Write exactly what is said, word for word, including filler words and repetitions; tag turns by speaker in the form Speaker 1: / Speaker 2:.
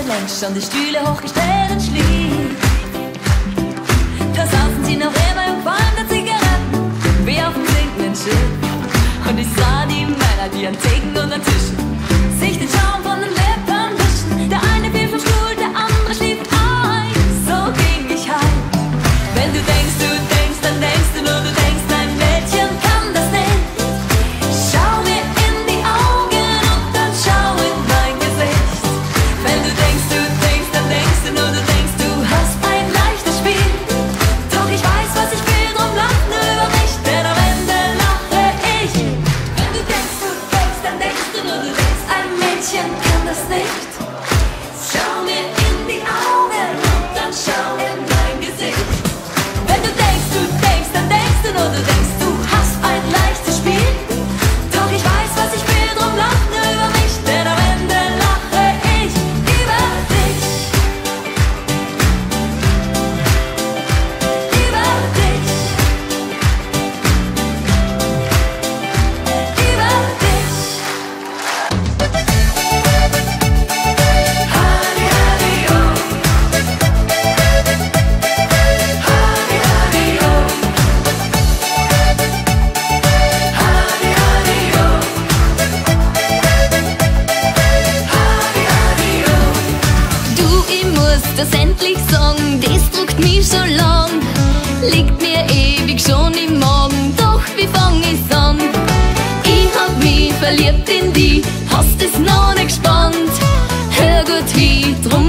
Speaker 1: längst schon die Stühle hochgestellt und schlief. Da saßen sie noch immer im Qualm der Zigaretten, wie auf dem sinkenden Schiff. Und ich sah die Männer, die an Theken und an Tischen sich den Schaum von den Lippen wischen. Der eine fiel vom Stuhl, der andere schlief ein. So ging ich heim. Wenn du denkst, du denkst, dann denkst du nur, du denkst, ein Mädchen kann das nicht. Schau mir in die Augen und dann schau in mein Gesicht. Wenn du denkst, du denkst, dann denkst du nur, du denkst, du hast ein leichtes Spiel. Doch ich weiß, was ich will, drum lach nur über mich, denn am Ende lache ich. Wenn du denkst, du denkst, dann denkst du nur, du denkst, ein Mädchen kann das nicht. Schau mir in die Augen und dann schau in mein Gesicht. Wenn du denkst, du denkst, dann denkst du nur, du denkst, du hast ein leichtes Spiel. Doch ich weiß, was ich will, drum lach nur über mich, denn am Ende lache ich über dich. Über dich. Über dich. Hadi, hadi, oh. Hadi, hadi, oh. Hadi, hadi, oh. Hadi, hadi, oh.
Speaker 2: Du, ich muss das endlich sagen, das druckt mich so lang. Liegt mir ewig schon im Magen, doch wie fang ich's an? Ich hab mich verliebt in die, hast es noch nicht gespannt. Hör gut wie, drum